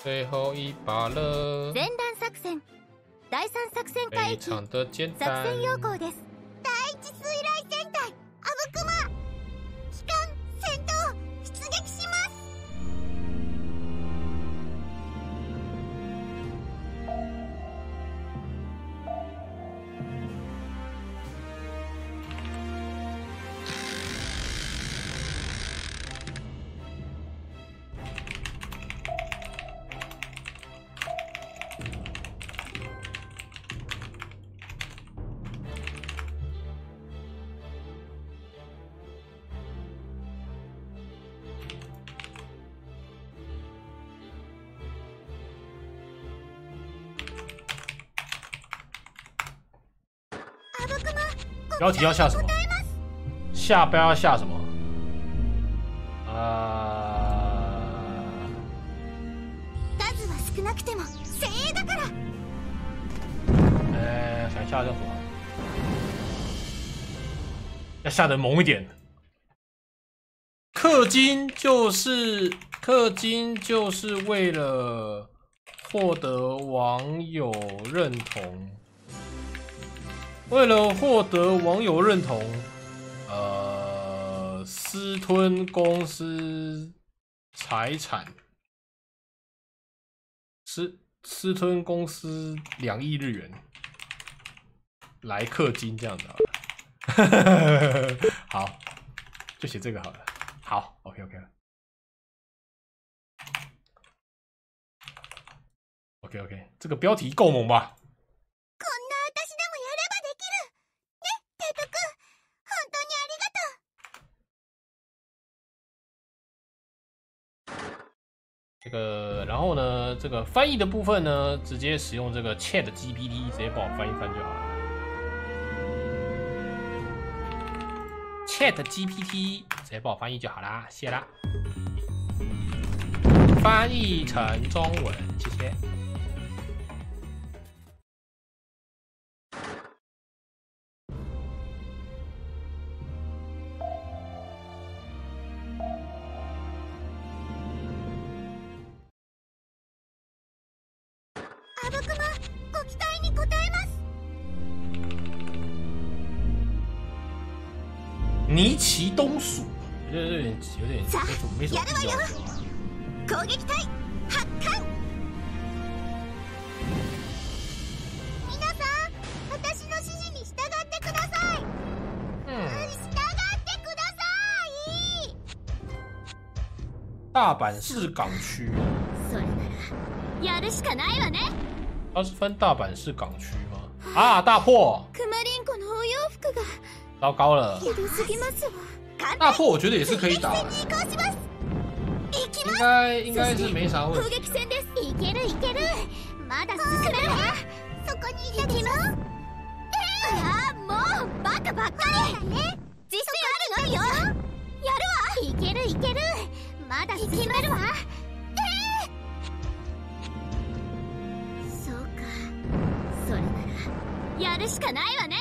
最后一把了。 前段作戦第3作戦海域非常的简作单。 戦要項です。第1水雷戦隊アブクマ機関戦闘出撃します。 标题要下什么？下标要下什么？ 数は少なくても精鋭だから。 想一下叫什么？要下得猛一点。氪金就是为了获得网友认同。为了获得网友认同，私吞公司财产，私吞公司2亿日元来氪金这样子好了，好，就写这个好了。好 ，OK， 这个标题够猛吧？这个，然后呢，这个翻译的部分呢，直接使用这个 Chat GPT 直接帮我翻一翻就好了。Chat GPT 直接帮我翻译就好啦，谢啦。翻译成中文，谢谢。 阿ブクマ、ご期待に応えます。 尼奇东鼠，有点没什么必要。 攻撃隊発艦。皆さん、私の指示に従ってください。従ってください。 大阪市港区。 それならやるしかないわね。 它是分大阪市港区吗？啊，大破！ クマリンコのお洋服が糟糕了。 ひどすぎますわ。 大破我觉得也是可以打的，应该是没啥问题。 攻撃戦です。いけるいける。まだ進めるわ。そこにいたの。ああ、もうバカばっかり。自信あるのよ。やるわ。いけるいける。まだ進めるわ。そうか。それならやるしかないわね。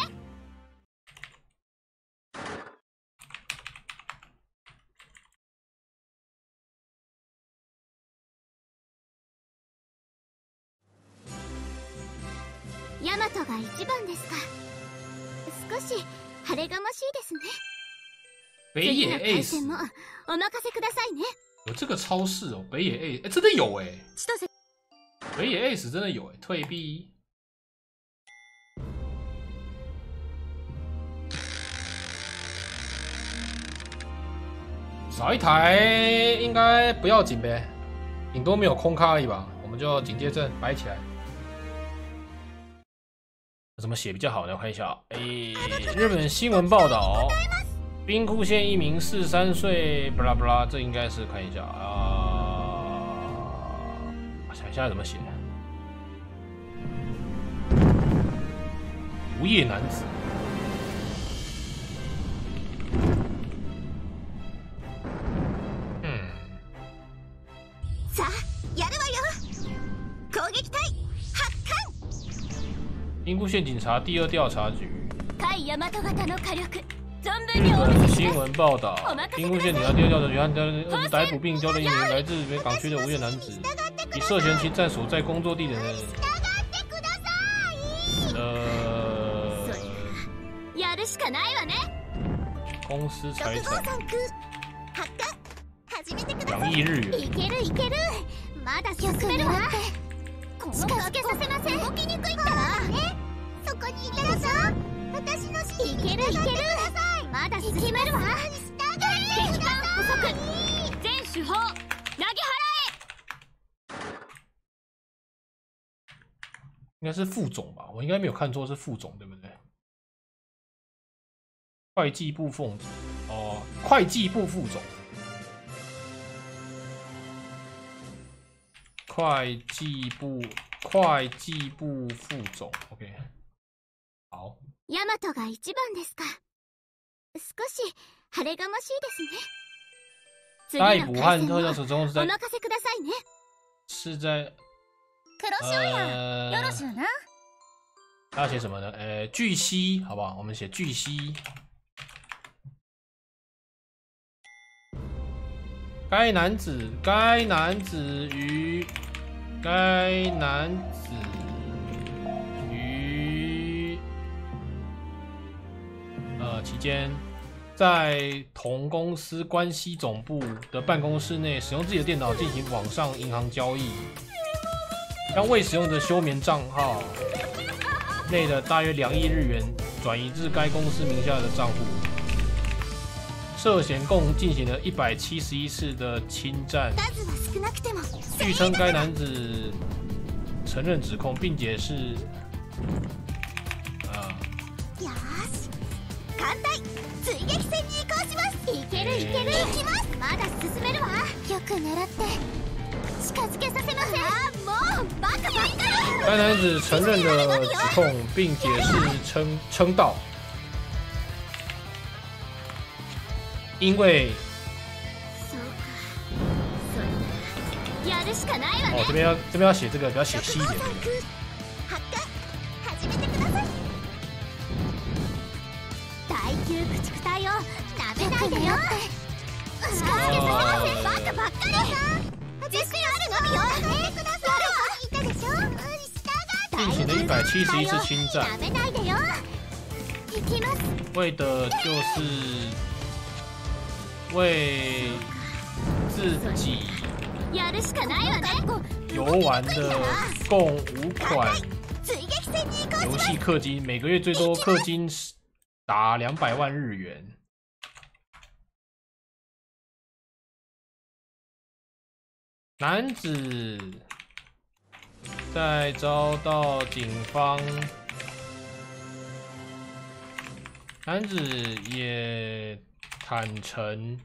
ヤマトが一番ですか。少し晴れがましいですね。 北野 Ace もお任せくださいね。 有这个超市哦，北野 Ace，真的有哎，北野 Ace 真的有哎，退币。少一台应该不要紧呗，顶多没有空咖而已吧，我们就警戒阵摆起来。怎么写比较好呢？我看一下，日本新闻报道，兵库县一名43岁，不啦不啦，这应该是看一下我想一下怎么写。无业男子。 さあ、やるわよ。攻撃隊発艦。 兵库县警察第2调查局。 海大和型の火力。 日本新闻报道，兵库县警察第2调查局逮捕并交了一名来自北港区的无业男子。 以涉嫌侵占所在工作地点的やるしかないわね。 公司财产 2 2億日元。 いけるいける。まだ進めるわ。この助けさせません。動きにくいからね。そこにいてるぞ。私のいけるいける。まだ進めるわ。敵艦捕捉。全手法投げ払应该是副总吧，我应该没有看错，是副总对不对？会计部副总哦，会计部副总，会计部副总 ，OK， 好。 ヤマトが一番ですか。少し晴れがましいですね。 逮捕和特教手中是在お任せくださいね。 是在黒潮やよろしゅうな。 他要写什么呢？巨蜥，好不好？我们写巨蜥。该男子于期间，在同公司关西总部的办公室内，使用自己的电脑进行网上银行交易，将未使用的休眠账号内的大约2亿日元转移至该公司名下的账户，涉嫌共进行了171次的侵占。据称该男子承认指控，并解释， 追撃戦に移行します。いけるいける。行きます。まだ進めるわ。よく狙って近づけさせません。もうバカばっかり。 该男子承认了指控，并解释称道，因为やるしかないわね。 这边要写这个，比较写细一点这个。 始めてください。大窮駆逐隊をなめないでよ。近づけさせません。バカばっかり。自信あるのみよ。やるわ。いたでしょ。 进行了171次侵占， なめないでよ。行きます。 为的就是为自己やるしかないわね。 游玩的共5款游戏氪金，每个月最多氪金达200万日元。男子在遭到警方，男子也坦诚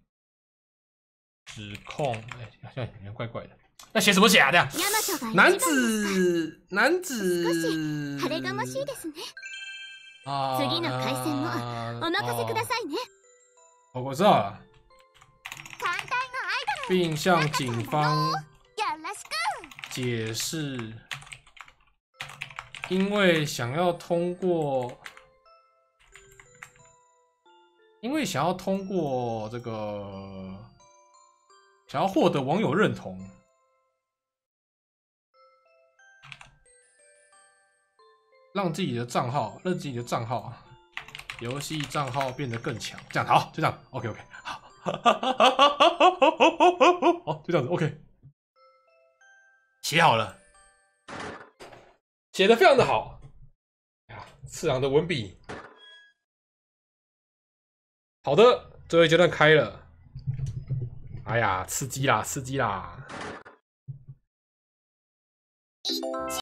指控，好像有点怪怪的。那写什么写啊？这样，男子晴れがましいですね。次の回戦もお任せくださいね。 我知道了，并向警方解释，因为想要通过这个，想要获得网友认同，让自己的账号游戏账号变得更强。这样好，就这样 ，OK， 好，好，就这样子 ，OK， 写好了，写得非常的好，次郎的文笔，好的，最后一阶段开了，哎呀，刺激啦，刺激啦！